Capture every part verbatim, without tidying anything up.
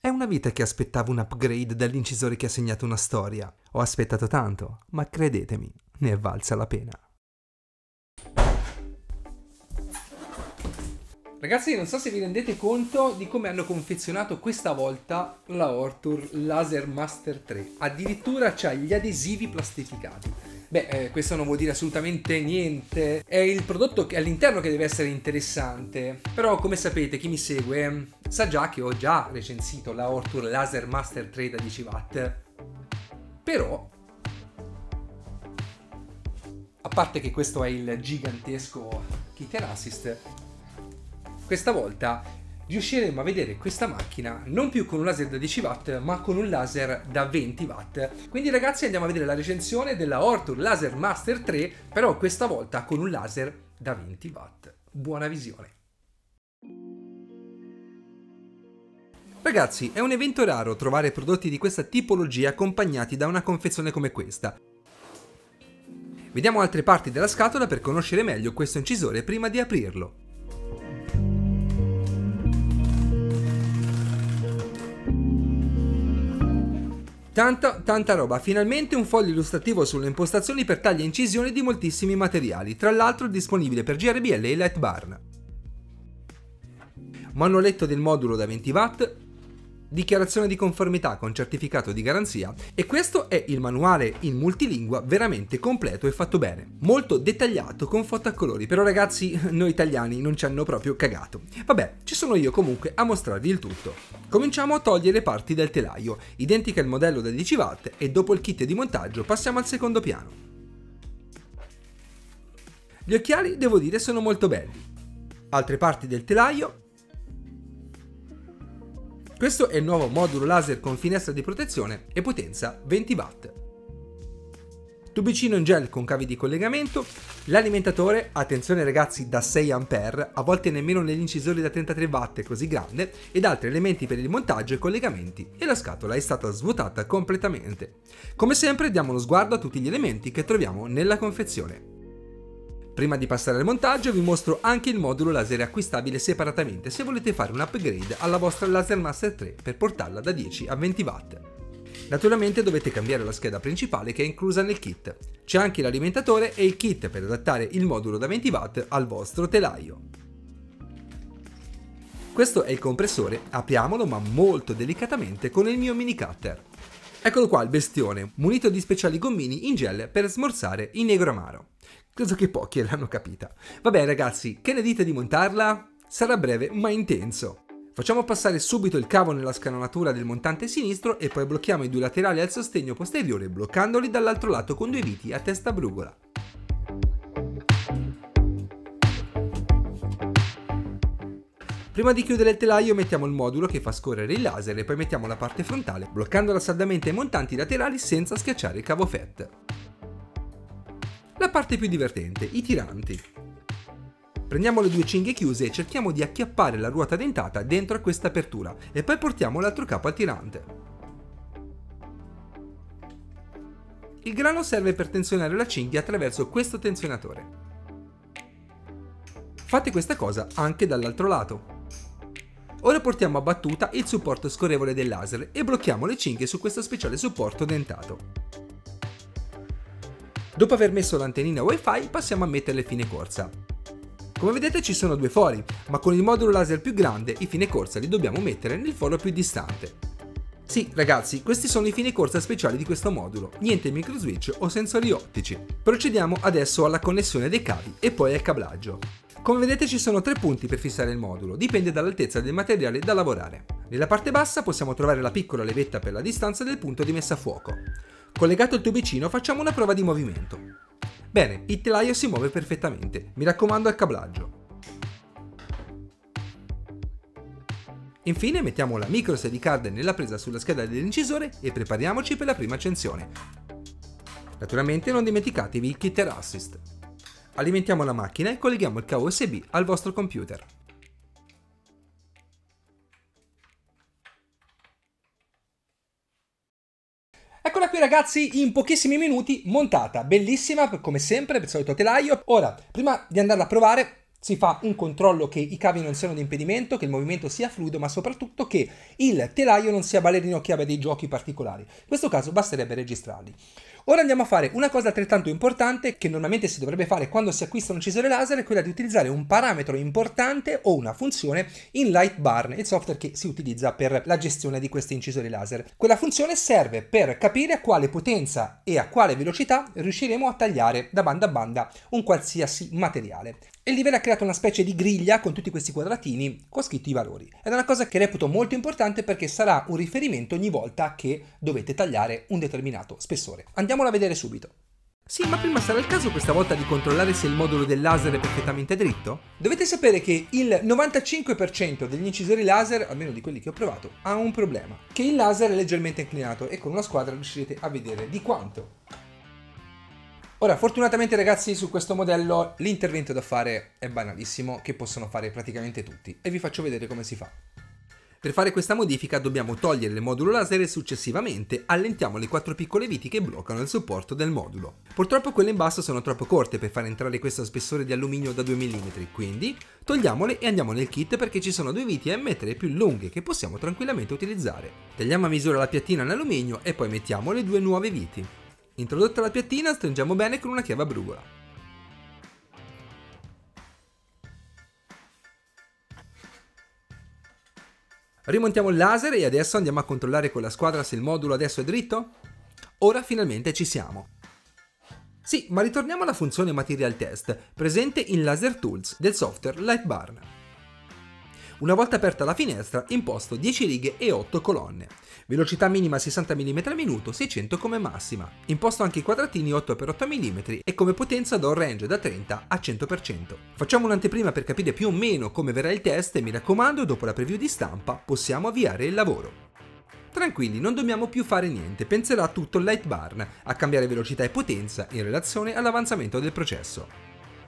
È una vita che aspettavo un upgrade dall'incisore che ha segnato una storia. Ho aspettato tanto, ma credetemi, ne è valsa la pena. Ragazzi, non so se vi rendete conto di come hanno confezionato questa volta la Ortur Laser Master tre. Addirittura c'ha gli adesivi plastificati. Beh, eh, questo non vuol dire assolutamente niente. È il prodotto che all'interno che deve essere interessante. Però, come sapete, chi mi segue eh, sa già che ho già recensito la Ortur Laser Master tre da dieci watt. Però, a parte che questo è il gigantesco Kit Assist, questa volta riusciremo a vedere questa macchina non più con un laser da dieci watt ma con un laser da venti watt. Quindi ragazzi, andiamo a vedere la recensione della Ortur Laser Master tre, però questa volta con un laser da venti watt. Buona visione. Ragazzi, è un evento raro trovare prodotti di questa tipologia accompagnati da una confezione come questa. Vediamo altre parti della scatola per conoscere meglio questo incisore prima di aprirlo. Tanta, tanta roba, finalmente un foglio illustrativo sulle impostazioni per taglia e incisione di moltissimi materiali, tra l'altro disponibile per G R B L e Light Barn. Manualetto del modulo da venti watt, dichiarazione di conformità con certificato di garanzia, e questo è il manuale in multilingua veramente completo e fatto bene, molto dettagliato con foto a colori, però ragazzi noi italiani non ci hanno proprio cagato. Vabbè, ci sono io comunque a mostrarvi il tutto. Cominciamo a togliere parti del telaio, identica al modello da dieci watt, e dopo il kit di montaggio passiamo al secondo piano. Gli occhiali devo dire sono molto belli. Altre parti del telaio. Questo è il nuovo modulo laser con finestra di protezione e potenza venti watt. Tubicino in gel con cavi di collegamento, l'alimentatore, attenzione ragazzi, da sei ampere, a volte nemmeno negli incisori da trentatré watt è così grande, ed altri elementi per il montaggio e collegamenti, e la scatola è stata svuotata completamente. Come sempre diamo uno sguardo a tutti gli elementi che troviamo nella confezione. Prima di passare al montaggio vi mostro anche il modulo laser acquistabile separatamente se volete fare un upgrade alla vostra Laser Master tre per portarla da dieci a venti watt. Naturalmente dovete cambiare la scheda principale che è inclusa nel kit. C'è anche l'alimentatore e il kit per adattare il modulo da venti watt al vostro telaio. Questo è il compressore, apriamolo ma molto delicatamente con il mio mini cutter. Eccolo qua il bestione, munito di speciali gommini in gel per smorzare in negro amaro. Credo che pochi l'hanno capita. Vabbè ragazzi, che ne dite di montarla? Sarà breve ma intenso. Facciamo passare subito il cavo nella scanalatura del montante sinistro e poi blocchiamo i due laterali al sostegno posteriore bloccandoli dall'altro lato con due viti a testa brugola. Prima di chiudere il telaio mettiamo il modulo che fa scorrere il laser e poi mettiamo la parte frontale bloccando saldamente i montanti laterali senza schiacciare il cavo F E T. La parte più divertente, i tiranti. Prendiamo le due cinghie chiuse e cerchiamo di acchiappare la ruota dentata dentro a questa apertura e poi portiamo l'altro capo al tirante. Il grano serve per tensionare la cinghia attraverso questo tensionatore. Fate questa cosa anche dall'altro lato. Ora portiamo a battuta il supporto scorrevole del laser e blocchiamo le cinghie su questo speciale supporto dentato. Dopo aver messo l'antennina Wi-Fi passiamo a mettere le fine corsa. Come vedete ci sono due fori, ma con il modulo laser più grande i fine corsa li dobbiamo mettere nel foro più distante. Sì ragazzi, questi sono i fine corsa speciali di questo modulo, niente micro switch o sensori ottici. Procediamo adesso alla connessione dei cavi e poi al cablaggio. Come vedete ci sono tre punti per fissare il modulo, dipende dall'altezza del materiale da lavorare. Nella parte bassa possiamo trovare la piccola levetta per la distanza del punto di messa a fuoco. Collegato il tubicino facciamo una prova di movimento. Bene, il telaio si muove perfettamente, mi raccomando al cablaggio. Infine mettiamo la micro S D card nella presa sulla scheda dell'incisore e prepariamoci per la prima accensione. Naturalmente non dimenticatevi il Kit Assist. Alimentiamo la macchina e colleghiamo il cavo U S B al vostro computer. Eccola qui ragazzi, in pochissimi minuti montata, bellissima come sempre, per il solito telaio. Ora, prima di andarla a provare, Si fa un controllo che i cavi non siano di impedimento, che il movimento sia fluido, ma soprattutto che il telaio non sia ballerino che abbia dei giochi particolari. In questo caso basterebbe registrarli. Ora andiamo a fare una cosa altrettanto importante che normalmente si dovrebbe fare quando si acquista un incisore laser, è quella di utilizzare un parametro importante o una funzione in Lightbarn, il software che si utilizza per la gestione di questi incisori laser. Quella funzione serve per capire a quale potenza e a quale velocità riusciremo a tagliare da banda a banda un qualsiasi materiale. E il livello ha creato una specie di griglia con tutti questi quadratini con scritto i valori. Ed è una cosa che reputo molto importante perché sarà un riferimento ogni volta che dovete tagliare un determinato spessore. Andiamolo a vedere subito. Sì, ma prima sarà il caso questa volta di controllare se il modulo del laser è perfettamente dritto? Dovete sapere che il novantacinque per cento degli incisori laser, almeno di quelli che ho provato, ha un problema. Che il laser è leggermente inclinato e con una squadra riuscirete a vedere di quanto. Ora, fortunatamente ragazzi, su questo modello l'intervento da fare è banalissimo, che possono fare praticamente tutti, e vi faccio vedere come si fa. Per fare questa modifica dobbiamo togliere il modulo laser e successivamente allentiamo le quattro piccole viti che bloccano il supporto del modulo. Purtroppo quelle in basso sono troppo corte per far entrare questo spessore di alluminio da due millimetri, quindi togliamole e andiamo nel kit perché ci sono due viti M tre più lunghe che possiamo tranquillamente utilizzare. Tagliamo a misura la piattina in alluminio e poi mettiamo le due nuove viti. Introdotta la piattina, stringiamo bene con una chiave a brugola. Rimontiamo il laser e adesso andiamo a controllare con la squadra se il modulo adesso è dritto? Ora finalmente ci siamo. Sì, ma ritorniamo alla funzione Material Test, presente in Laser Tools del software Lightbarn. Una volta aperta la finestra, imposto dieci righe e otto colonne. Velocità minima sessanta millimetri al minuto, seicento come massima. Imposto anche i quadratini otto per otto millimetri e come potenza do un range da trenta a cento per cento. Facciamo un'anteprima per capire più o meno come verrà il test e mi raccomando, dopo la preview di stampa possiamo avviare il lavoro. Tranquilli, non dobbiamo più fare niente, penserà tutto il Lightbarn a cambiare velocità e potenza in relazione all'avanzamento del processo.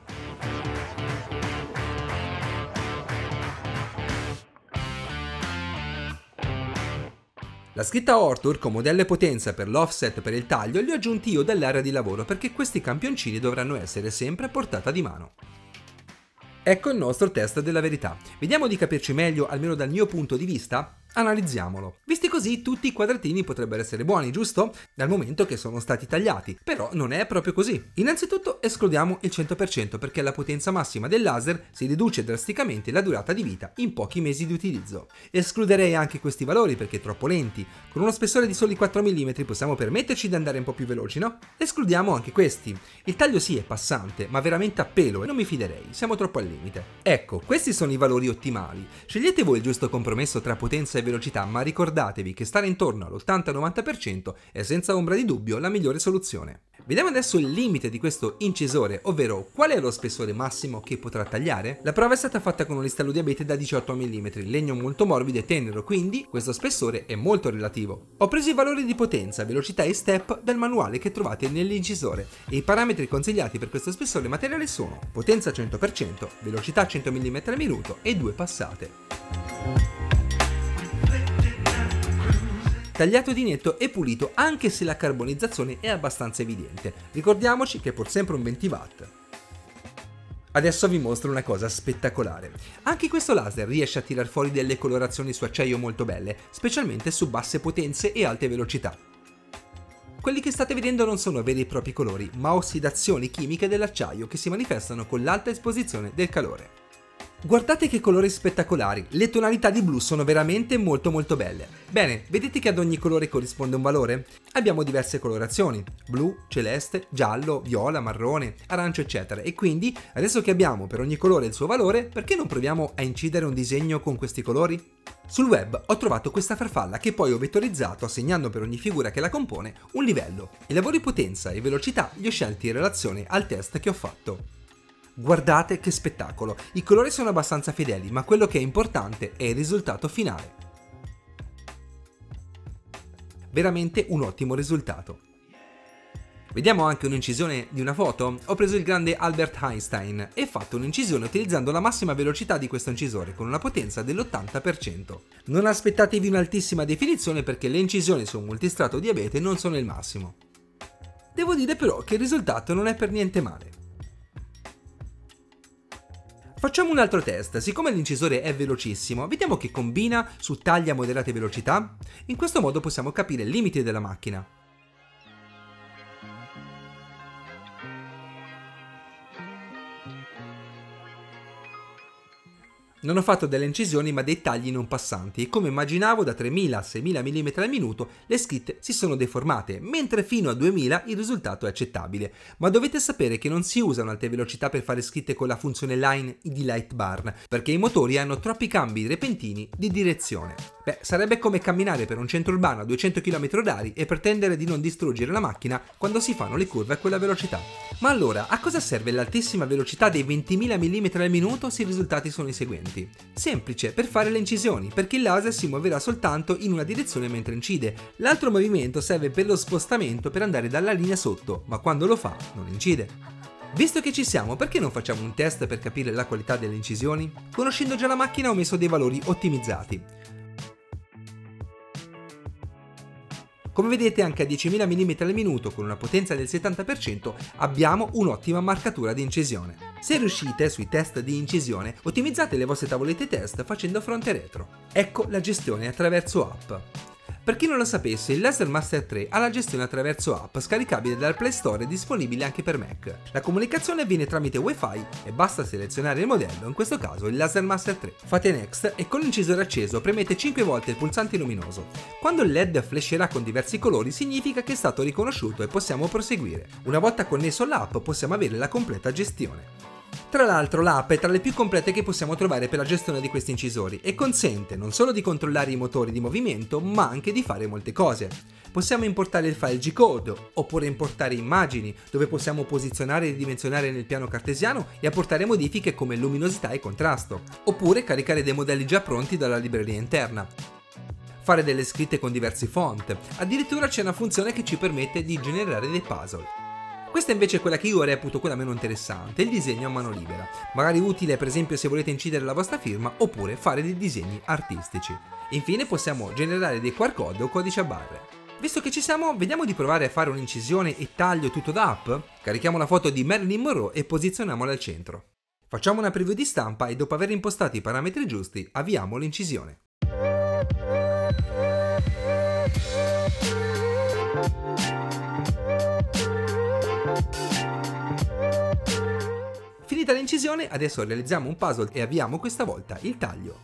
La scritta Ortur con modello e potenza per l'offset per il taglio li ho aggiunti io dall'area di lavoro perché questi campioncini dovranno essere sempre a portata di mano. Ecco il nostro test della verità. Vediamo di capirci meglio, almeno dal mio punto di vista? Analizziamolo. Visti così tutti i quadratini potrebbero essere buoni, giusto? Dal momento che sono stati tagliati, però non è proprio così. Innanzitutto escludiamo il cento per cento perché la potenza massima del laser si riduce drasticamente la durata di vita in pochi mesi di utilizzo. Escluderei anche questi valori perché troppo lenti. Con uno spessore di soli quattro millimetri possiamo permetterci di andare un po' più veloci, no? Escludiamo anche questi. Il taglio sì è passante, ma veramente a pelo e non mi fiderei, siamo troppo al limite. Ecco, questi sono i valori ottimali. Scegliete voi il giusto compromesso tra potenza e velocità, ma ricordatevi che stare intorno all'ottanta novanta per cento è senza ombra di dubbio la migliore soluzione. Vediamo adesso il limite di questo incisore, ovvero qual è lo spessore massimo che potrà tagliare? La prova è stata fatta con un listallo di abete da diciotto millimetri, legno molto morbido e tenero, quindi questo spessore è molto relativo. Ho preso i valori di potenza, velocità e step dal manuale che trovate nell'incisore e i parametri consigliati per questo spessore materiale sono potenza cento per cento, velocità cento millimetri al minuto e due passate. Tagliato di netto e pulito anche se la carbonizzazione è abbastanza evidente. Ricordiamoci che è pur sempre un venti watt. Adesso vi mostro una cosa spettacolare. Anche questo laser riesce a tirar fuori delle colorazioni su acciaio molto belle, specialmente su basse potenze e alte velocità. Quelli che state vedendo non sono veri e propri colori, ma ossidazioni chimiche dell'acciaio che si manifestano con l'alta esposizione del calore. Guardate che colori spettacolari, le tonalità di blu sono veramente molto molto belle. Bene, vedete che ad ogni colore corrisponde un valore? Abbiamo diverse colorazioni, blu, celeste, giallo, viola, marrone, arancio eccetera, e quindi adesso che abbiamo per ogni colore il suo valore, perché non proviamo a incidere un disegno con questi colori? Sul web ho trovato questa farfalla che poi ho vettorizzato assegnando per ogni figura che la compone un livello. I lavori potenza e velocità li ho scelti in relazione al test che ho fatto. Guardate che spettacolo, i colori sono abbastanza fedeli, ma quello che è importante è il risultato finale. Veramente un ottimo risultato. Vediamo anche un'incisione di una foto. Ho preso il grande Albert Einstein e fatto un'incisione utilizzando la massima velocità di questo incisore con una potenza dell'ottanta per cento. Non aspettatevi un'altissima definizione perché le incisioni su un multistrato di abete non sono il massimo. Devo dire però che il risultato non è per niente male. Facciamo un altro test, siccome l'incisore è velocissimo, vediamo che combina su tagli a moderate velocità. In questo modo possiamo capire il limite della macchina. Non ho fatto delle incisioni ma dei tagli non passanti e come immaginavo da tremila a seimila millimetri al minuto le scritte si sono deformate, mentre fino a duemila il risultato è accettabile. Ma dovete sapere che non si usano alte velocità per fare scritte con la funzione line di Lightbarn, perché i motori hanno troppi cambi repentini di direzione. Beh, sarebbe come camminare per un centro urbano a duecento chilometri orari e pretendere di non distruggere la macchina quando si fanno le curve a quella velocità. Ma allora, a cosa serve l'altissima velocità dei ventimila millimetri al minuto se i risultati sono i seguenti? Semplice, per fare le incisioni, perché il laser si muoverà soltanto in una direzione mentre incide. L'altro movimento serve per lo spostamento per andare dalla linea sotto, ma quando lo fa non incide. Visto che ci siamo, perché non facciamo un test per capire la qualità delle incisioni? Conoscendo già la macchina ho messo dei valori ottimizzati. Come vedete anche a diecimila millimetri al minuto con una potenza del settanta per cento abbiamo un'ottima marcatura di incisione. Se riuscite sui test di incisione ottimizzate le vostre tavolette test facendo fronte e retro. Ecco la gestione attraverso app. Per chi non lo sapesse, il LaserMaster tre ha la gestione attraverso app scaricabile dal Play Store e disponibile anche per Mac. La comunicazione avviene tramite Wi-Fi e basta selezionare il modello, in questo caso il LaserMaster tre. Fate Next e con l'incisore acceso premete cinque volte il pulsante luminoso. Quando il L E D flasherà con diversi colori significa che è stato riconosciuto e possiamo proseguire. Una volta connesso all'app possiamo avere la completa gestione. Tra l'altro l'app è tra le più complete che possiamo trovare per la gestione di questi incisori e consente non solo di controllare i motori di movimento ma anche di fare molte cose. Possiamo importare il file G-code oppure importare immagini dove possiamo posizionare e ridimensionare nel piano cartesiano e apportare modifiche come luminosità e contrasto, oppure caricare dei modelli già pronti dalla libreria interna. Fare delle scritte con diversi font, addirittura c'è una funzione che ci permette di generare dei puzzle. Questa invece è quella che io reputo quella meno interessante, il disegno a mano libera, magari utile per esempio se volete incidere la vostra firma oppure fare dei disegni artistici. Infine possiamo generare dei Q R code o codici a barre. Visto che ci siamo, vediamo di provare a fare un'incisione e taglio tutto da app? Carichiamo la foto di Marilyn Monroe e posizioniamola al centro. Facciamo una preview di stampa e dopo aver impostato i parametri giusti avviamo l'incisione. Finita l'incisione, adesso realizziamo un puzzle e avviamo questa volta il taglio.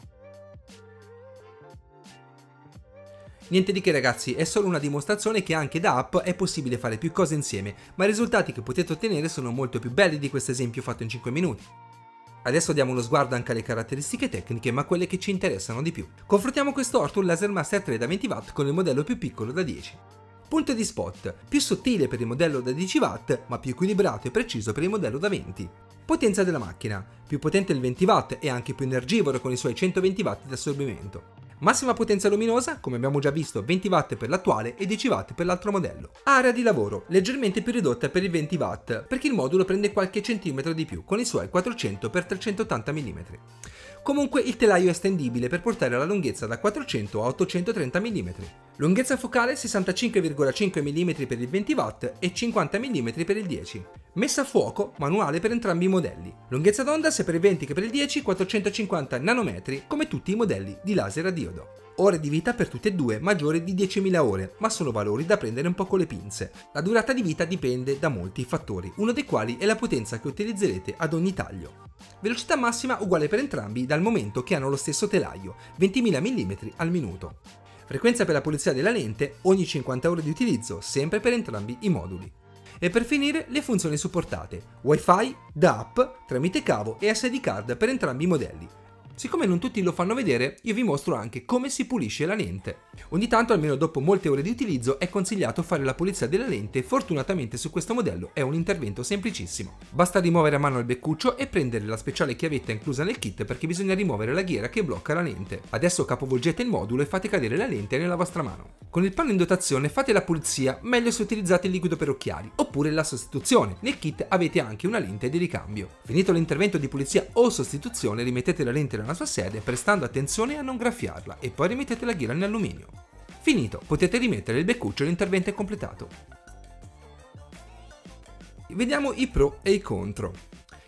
Niente di che ragazzi, è solo una dimostrazione che anche da app è possibile fare più cose insieme, ma i risultati che potete ottenere sono molto più belli di questo esempio fatto in cinque minuti. Adesso diamo uno sguardo anche alle caratteristiche tecniche, ma quelle che ci interessano di più. Confrontiamo questo Ortul LaserMaster tre da venti watt con il modello più piccolo da dieci. Punto di spot, più sottile per il modello da dieci watt, ma più equilibrato e preciso per il modello da venti. Potenza della macchina, più potente il venti watt e anche più energivoro con i suoi centoventi watt di assorbimento. Massima potenza luminosa, come abbiamo già visto, venti watt per l'attuale e dieci watt per l'altro modello. Area di lavoro, leggermente più ridotta per i venti watt, perché il modulo prende qualche centimetro di più, con i suoi quattrocento per trecentottanta millimetri. Comunque il telaio è estendibile per portare la lunghezza da quattrocento a ottocentotrenta millimetri. Lunghezza focale sessantacinque virgola cinque millimetri per il venti watt e cinquanta millimetri per il dieci. Messa a fuoco, manuale per entrambi i modelli. Lunghezza d'onda sia per il venti che per il dieci quattrocentocinquanta nanometri come tutti i modelli di laser a diodo. Ore di vita per tutte e due maggiore di diecimila ore, ma sono valori da prendere un po' con le pinze. La durata di vita dipende da molti fattori, uno dei quali è la potenza che utilizzerete ad ogni taglio. Velocità massima uguale per entrambi dal momento che hanno lo stesso telaio, ventimila millimetri al minuto. Frequenza per la pulizia della lente ogni cinquanta ore di utilizzo, sempre per entrambi i moduli. E per finire le funzioni supportate, Wi-Fi, D A P, tramite cavo e S D card per entrambi i modelli. Siccome non tutti lo fanno vedere, io vi mostro anche come si pulisce la lente. Ogni tanto, almeno dopo molte ore di utilizzo, è consigliato fare la pulizia della lente e fortunatamente su questo modello è un intervento semplicissimo. Basta rimuovere a mano il beccuccio e prendere la speciale chiavetta inclusa nel kit perché bisogna rimuovere la ghiera che blocca la lente. Adesso capovolgete il modulo e fate cadere la lente nella vostra mano. Con il panno in dotazione fate la pulizia, meglio se utilizzate il liquido per occhiali, oppure la sostituzione. Nel kit avete anche una lente di ricambio. Finito l'intervento di pulizia o sostituzione, rimettete la lente nella sua sede prestando attenzione a non graffiarla e poi rimettete la ghiera in alluminio. Finito, potete rimettere il beccuccio e l'intervento è completato. Vediamo i pro e i contro.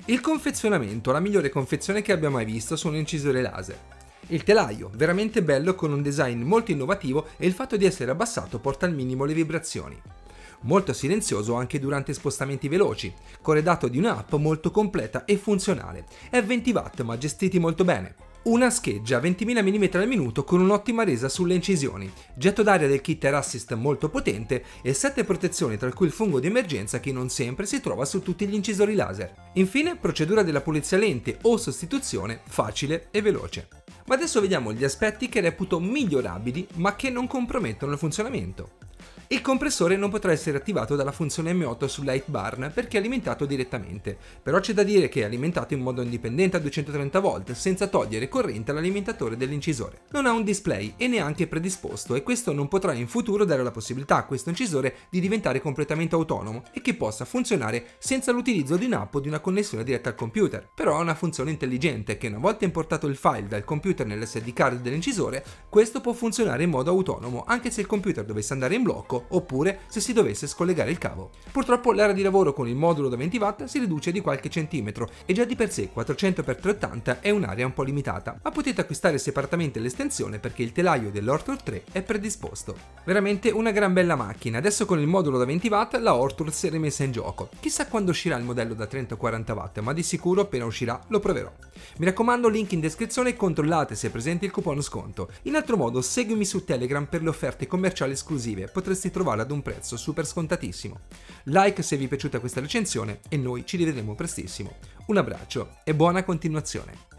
Il confezionamento, la migliore confezione che abbia mai visto su un incisore laser. Il telaio, veramente bello con un design molto innovativo e il fatto di essere abbassato porta al minimo le vibrazioni. Molto silenzioso anche durante spostamenti veloci, corredato di un'app molto completa e funzionale. È venti watt ma gestiti molto bene. Una scheggia a ventimila millimetri al minuto con un'ottima resa sulle incisioni, getto d'aria del kit Air Assist molto potente e sette protezioni tra cui il fungo di emergenza che non sempre si trova su tutti gli incisori laser. Infine, procedura della pulizia lente o sostituzione facile e veloce. Ma adesso vediamo gli aspetti che reputo migliorabili ma che non compromettono il funzionamento. Il compressore non potrà essere attivato dalla funzione M otto sul light barn perché è alimentato direttamente, però c'è da dire che è alimentato in modo indipendente a duecentotrenta volt senza togliere corrente all'alimentatore dell'incisore. Non ha un display e neanche predisposto e questo non potrà in futuro dare la possibilità a questo incisore di diventare completamente autonomo e che possa funzionare senza l'utilizzo di un'app o di una connessione diretta al computer. Però ha una funzione intelligente che una volta importato il file dal computer nell'S D card dell'incisore, questo può funzionare in modo autonomo anche se il computer dovesse andare in blocco oppure se si dovesse scollegare il cavo. Purtroppo l'area di lavoro con il modulo da venti watt si riduce di qualche centimetro e già di per sé quattrocento per trecentottanta è un'area un po' limitata, ma potete acquistare separatamente l'estensione perché il telaio dell'Ortur tre è predisposto. Veramente una gran bella macchina. Adesso con il modulo da venti watt la Ortur si è rimessa in gioco. Chissà quando uscirà il modello da trenta o quaranta watt, ma di sicuro appena uscirà lo proverò. Mi raccomando, link in descrizione e controllate se è presente il coupon sconto. In altro modo seguimi su Telegram per le offerte commerciali esclusive, potresti trovarla ad un prezzo super scontatissimo. Like se vi è piaciuta questa recensione e noi ci rivedremo prestissimo. Un abbraccio e buona continuazione!